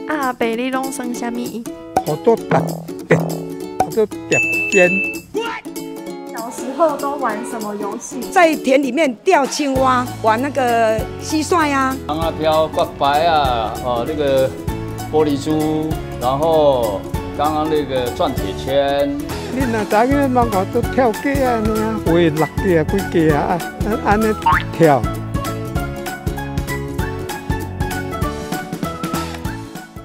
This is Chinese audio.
阿伯，你拢算啥物？ 好多打点，好多点边。 小时候都玩什么游戏？ 在田里面钓青蛙，玩那个蟋蟀呀。 刚刚飘挂白啊，那个玻璃珠，然后刚刚那个转铁圈。 你若知影，网球都跳架啊，有的6架、几架啊，安尼跳。